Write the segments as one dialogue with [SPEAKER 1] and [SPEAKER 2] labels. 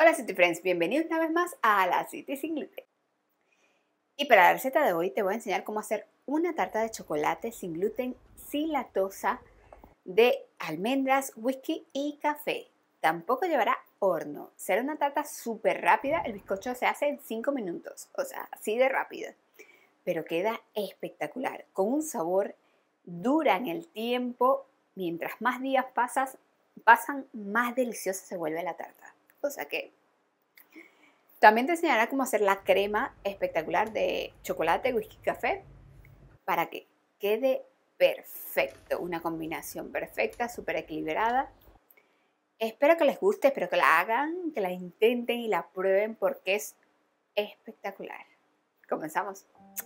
[SPEAKER 1] Hola City Friends, bienvenidos una vez más a la City sin gluten. Y para la receta de hoy te voy a enseñar cómo hacer una tarta de chocolate sin gluten, sin lactosa, de almendras, whisky y café. Tampoco llevará horno. Será una tarta súper rápida, el bizcocho se hace en 5 minutos, o sea, así de rápido. Pero queda espectacular, con un sabor, dura en el tiempo, mientras más días pasan, más deliciosa se vuelve la tarta. O sea que también te enseñaré cómo hacer la crema espectacular de chocolate, whisky, café para que quede perfecto. Una combinación perfecta, súper equilibrada. Espero que les guste, espero que la hagan, que la intenten y la prueben porque es espectacular. Comenzamos.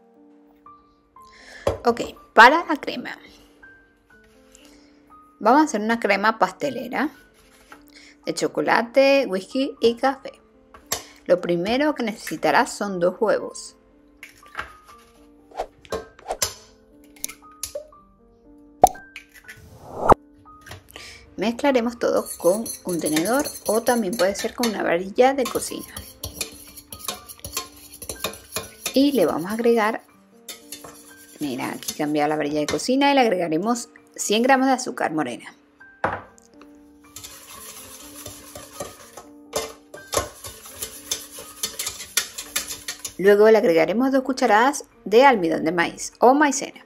[SPEAKER 2] Ok, para la crema. Vamos a hacer una crema pastelera de chocolate, whisky y café. Lo primero que necesitarás son 2 huevos. Mezclaremos todo con un tenedor o también puede ser con una varilla de cocina. Y le vamos a agregar, mira, aquí cambia la varilla de cocina y le agregaremos 100 gramos de azúcar morena. Luego le agregaremos 2 cucharadas de almidón de maíz o maicena.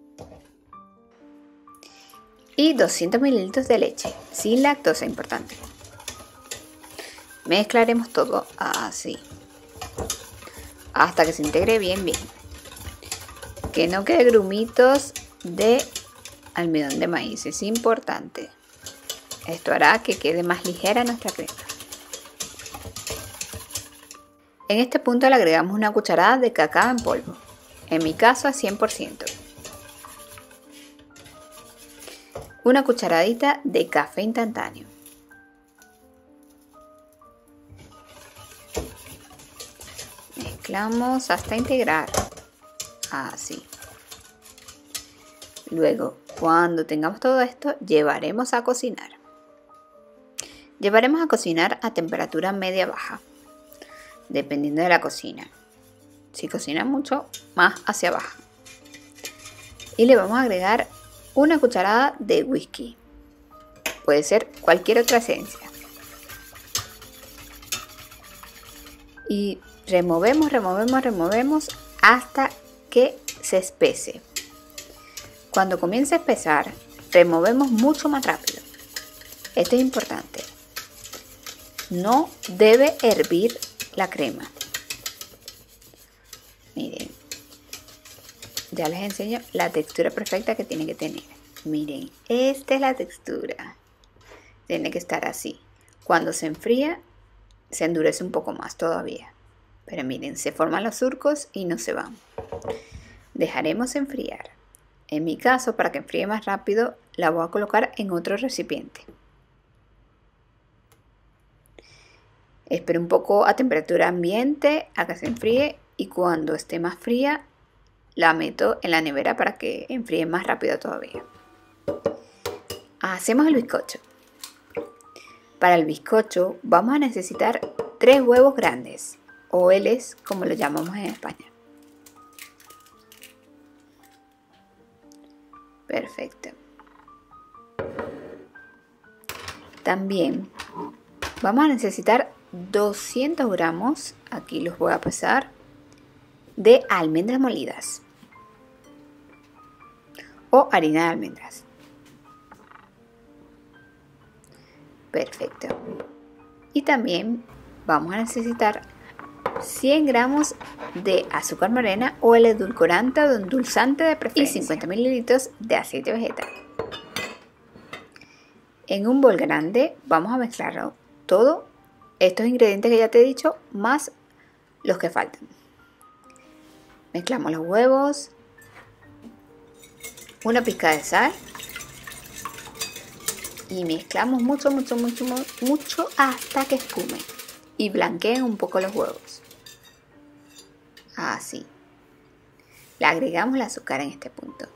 [SPEAKER 2] Y 200 mililitros de leche, sin lactosa, importante. Mezclaremos todo así, hasta que se integre bien. Que no quede grumitos de almidón de maíz, es importante. Esto hará que quede más ligera nuestra crema. En este punto le agregamos una cucharada de cacao en polvo, en mi caso a 100%. Una cucharadita de café instantáneo. Mezclamos hasta integrar, así. Luego, cuando tengamos todo esto, llevaremos a cocinar. Llevaremos a cocinar a temperatura media-baja, dependiendo de la cocina. Si cocina mucho, más hacia abajo. Y le vamos a agregar una cucharada de whisky. Puede ser cualquier otra esencia. Y removemos hasta que se espese. Cuando comience a espesar, removemos mucho más rápido. Esto es importante. No debe hervir la crema. Miren, ya les enseño la textura perfecta que tiene que tener. Miren, esta es la textura. Tiene que estar así. Cuando se enfría, se endurece un poco más todavía. Pero miren, se forman los surcos y no se van. Dejaremos enfriar. En mi caso, para que enfríe más rápido, la voy a colocar en otro recipiente. Espero un poco a temperatura ambiente a que se enfríe y cuando esté más fría la meto en la nevera para que enfríe más rápido todavía. Hacemos el bizcocho. Para el bizcocho vamos a necesitar 3 huevos grandes o L's como lo llamamos en España. Perfecto. También vamos a necesitar 200 gramos, aquí los voy a pesar, de almendras molidas o harina de almendras. Perfecto. Y también vamos a necesitar 100 gramos de azúcar morena o el edulcorante o endulzante de preferencia y 50 mililitros de aceite vegetal. En un bol grande vamos a mezclarlo todo, estos ingredientes que ya te he dicho, más los que faltan. Mezclamos los huevos, una pizca de sal y mezclamos mucho hasta que espume y blanqueen un poco los huevos. Así. Le agregamos el azúcar en este punto.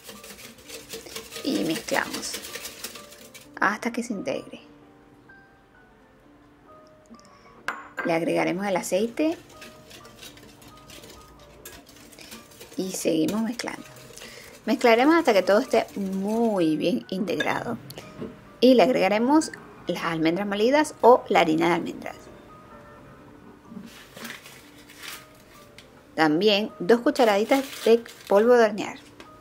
[SPEAKER 2] Y mezclamos hasta que se integre. le agregaremos el aceite y seguimos mezclando. Mezclaremos hasta que todo esté muy bien integrado y le agregaremos las almendras molidas o la harina de almendras. También 2 cucharaditas de polvo de hornear.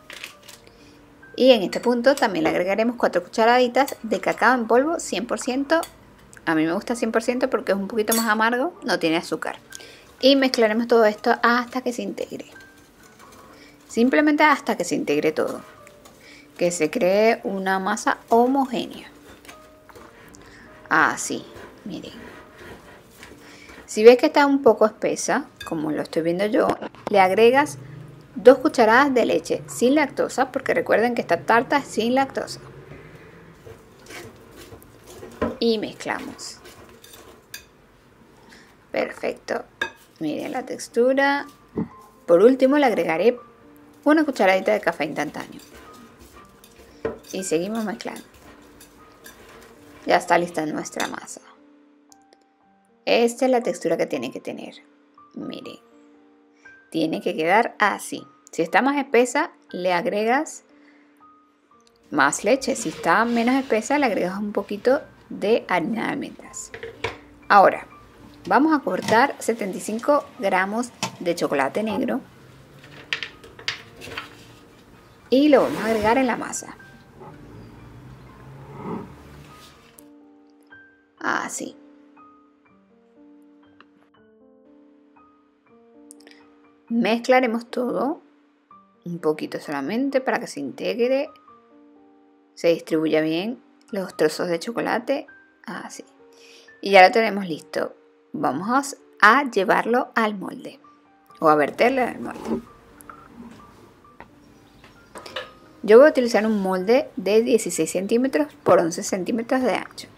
[SPEAKER 2] Y en este punto también le agregaremos 4 cucharaditas de cacao en polvo 100%. A mí me gusta 100% porque es un poquito más amargo, no tiene azúcar. Y mezclaremos todo esto hasta que se integre. Simplemente hasta que se integre todo. Que se cree una masa homogénea. Así, miren. Si ves que está un poco espesa, como lo estoy viendo yo, le agregas 2 cucharadas de leche sin lactosa, porque recuerden que esta tarta es sin lactosa. Y mezclamos. Perfecto. Miren la textura. Por último le agregaré una cucharadita de café instantáneo. Y seguimos mezclando. Ya está lista nuestra masa. Esta es la textura que tiene que tener. Miren. Tiene que quedar así. Si está más espesa, le agregas más leche. Si está menos espesa, le agregas un poquito de harina de almendras. Ahora, vamos a cortar 75 gramos de chocolate negro y lo vamos a agregar en la masa. Así. Mezclaremos todo un poquito solamente para que se integre, se distribuya bien los trozos de chocolate, así. Y ya lo tenemos listo. Vamos a llevarlo al molde o a verterlo en el molde. Yo voy a utilizar un molde de 16 centímetros por 11 centímetros de ancho.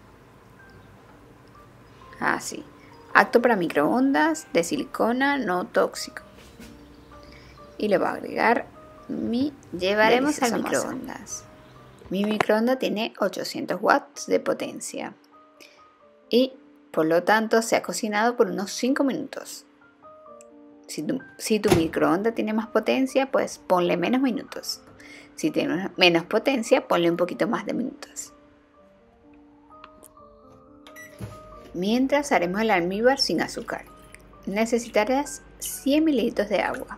[SPEAKER 2] Así. Apto para microondas, de silicona, no tóxico. Y le voy a agregar llevaremos al microondas. Mi microondas tiene 800 watts de potencia. Y por lo tanto se ha cocinado por unos 5 minutos. Si tu microondas tiene más potencia, pues ponle menos minutos. Si tiene menos potencia, ponle un poquito más de minutos. Mientras haremos el almíbar sin azúcar. Necesitarás 100 mililitros de agua.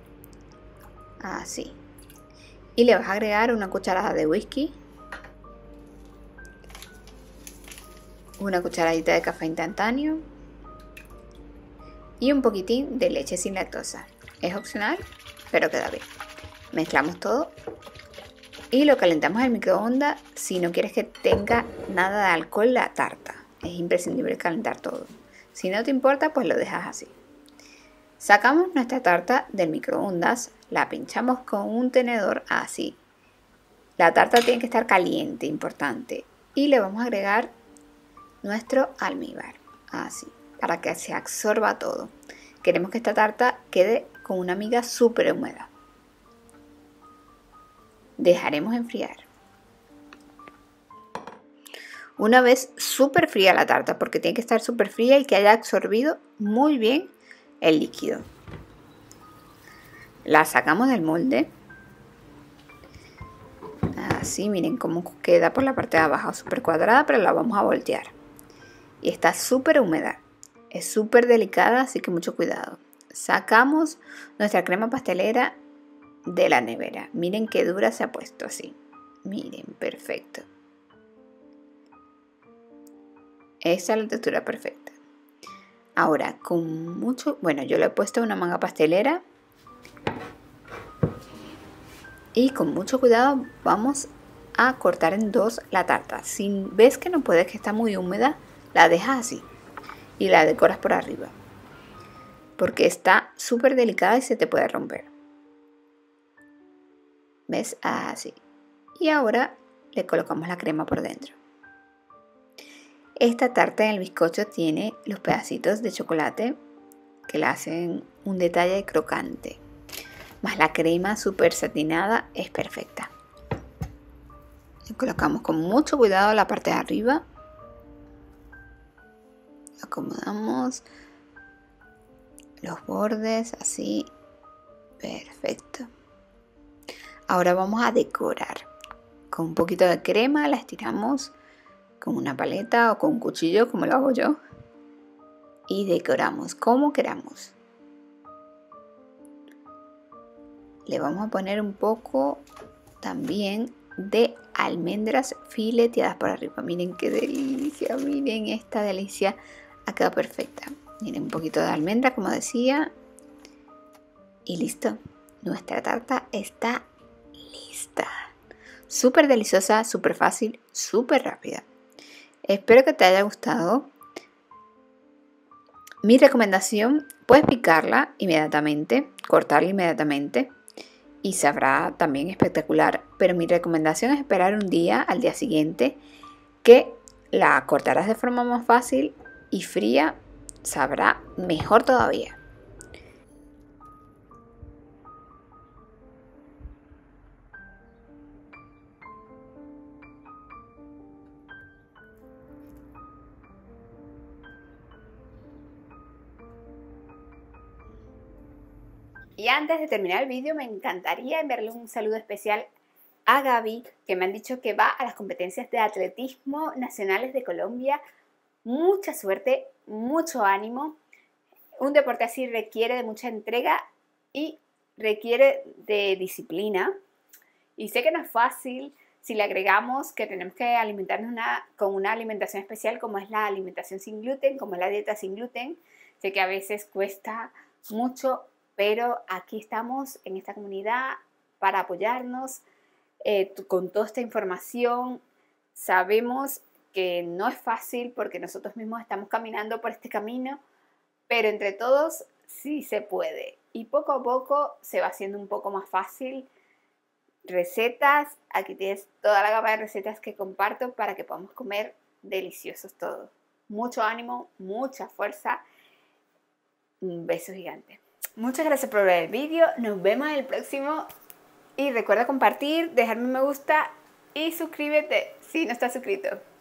[SPEAKER 2] Así. Y le vas a agregar una cucharada de whisky, una cucharadita de café instantáneo y un poquitín de leche sin lactosa. Es opcional, pero queda bien. Mezclamos todo y lo calentamos en el microondas si no quieres que tenga nada de alcohol la tarta. Es imprescindible calentar todo. Si no te importa, pues lo dejas así. Sacamos nuestra tarta del microondas, la pinchamos con un tenedor así. La tarta tiene que estar caliente, importante. Y le vamos a agregar nuestro almíbar, así, para que se absorba todo. Queremos que esta tarta quede con una miga súper húmeda. Dejaremos enfriar. Una vez súper fría la tarta, porque tiene que estar súper fría y que haya absorbido muy bien el líquido. La sacamos del molde. Así, miren cómo queda por la parte de abajo, súper cuadrada, pero la vamos a voltear. Y está súper húmeda. Es súper delicada, así que mucho cuidado. Sacamos nuestra crema pastelera de la nevera. Miren qué dura se ha puesto así. Miren, perfecto. Esta es la textura perfecta. Ahora, con mucho... Bueno, yo le he puesto una manga pastelera. Y con mucho cuidado vamos a cortar en dos la tarta. Si ves que no puedes, que está muy húmeda, la dejas así. Y la decoras por arriba. Porque está súper delicada y se te puede romper. ¿Ves? Así. Y ahora le colocamos la crema por dentro. Esta tarta en el bizcocho tiene los pedacitos de chocolate que le hacen un detalle crocante. Más la crema súper satinada es perfecta. Le colocamos con mucho cuidado la parte de arriba. acomodamos los bordes así. Perfecto. Ahora vamos a decorar. Con un poquito de crema la estiramos con una paleta o con un cuchillo, como lo hago yo. Y decoramos como queramos. Le vamos a poner un poco también de almendras fileteadas por arriba. Miren qué delicia, miren esta delicia. Ha quedado perfecta. Miren, un poquito de almendra, como decía. Y listo. Nuestra tarta está lista. Súper deliciosa, súper fácil, súper rápida. Espero que te haya gustado. Mi recomendación, puedes picarla inmediatamente, cortarla inmediatamente y sabrá también espectacular. Pero mi recomendación es esperar un día, al día siguiente, que la cortarás de forma más fácil y fría, sabrá mejor todavía.
[SPEAKER 1] Y antes de terminar el vídeo, me encantaría enviarle un saludo especial a Gaby, que me han dicho que va a las competencias de atletismo nacionales de Colombia. Mucha suerte, mucho ánimo. Un deporte así requiere de mucha entrega y requiere de disciplina. Y sé que no es fácil si le agregamos que tenemos que alimentarnos con una alimentación especial, como es la alimentación sin gluten, como es la dieta sin gluten. Sé que a veces cuesta mucho, pero aquí estamos en esta comunidad para apoyarnos con toda esta información. Sabemos que no es fácil porque nosotros mismos estamos caminando por este camino, pero entre todos sí se puede. Y poco a poco se va haciendo un poco más fácil. Recetas, aquí tienes toda la gama de recetas que comparto para que podamos comer deliciosos todos. Mucho ánimo, mucha fuerza. Un beso gigante. Muchas gracias por ver el vídeo. Nos vemos en el próximo. Y recuerda compartir, dejarme un me gusta y suscríbete si no estás suscrito.